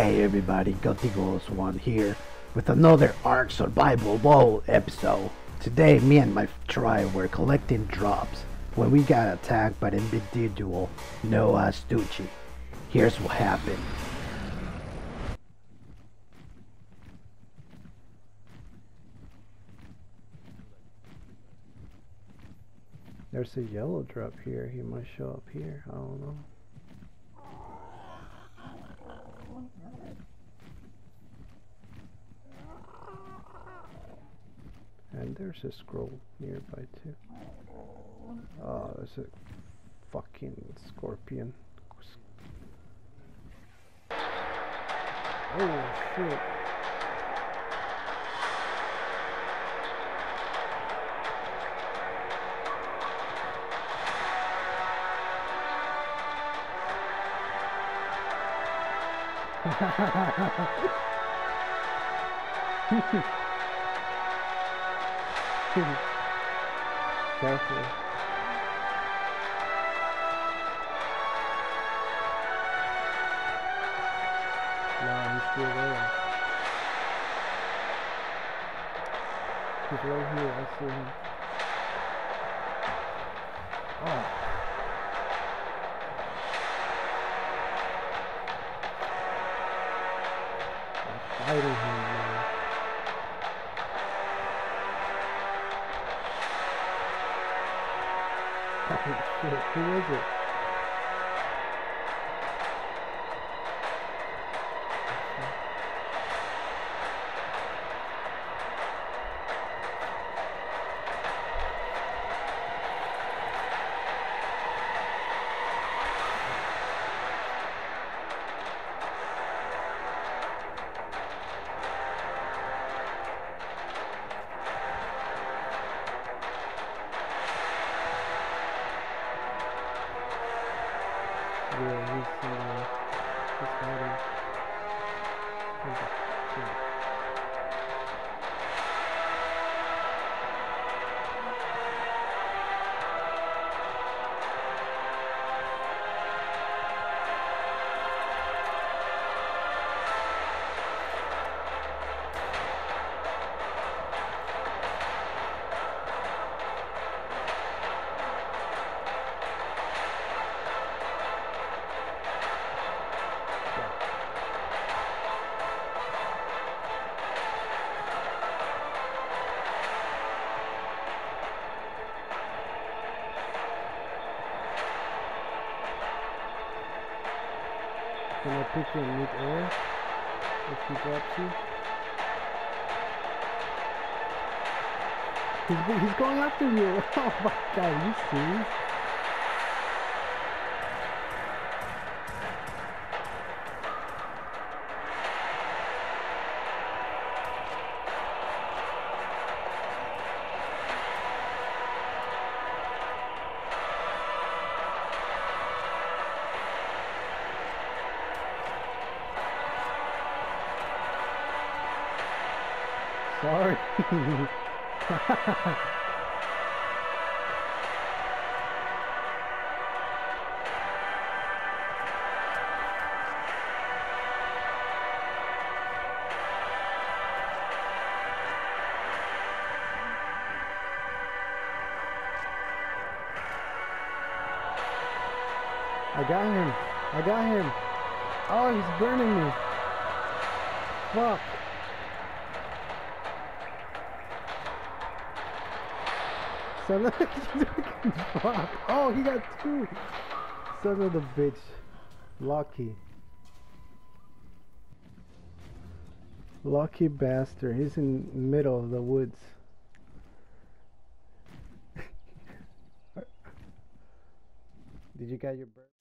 Hey everybody, goodgoth here with another Ark Survival Bowl episode. Today me and my tribe were collecting drops when we got attacked by the individual known as Toochi. Here's what happened. There's a yellow drop here. He might show up here. I don't know. And there's a scroll nearby too. Oh, there's a fucking scorpion. Oh shit. Careful. No, he's still there. He's right here. I see him. Oh. I'm fighting him now. Oh shit, who is it? Yeah, he's hiding. Can I pick you in mid-air if he drops you? He's going after you! Oh my god, are you serious? Sorry. I got him. I got him. Oh, he's burning me. Fuck. Son of fuck. Oh, he got two. Son of the bitch. Lucky. Lucky bastard. He's in the middle of the woods. Did you get your bird?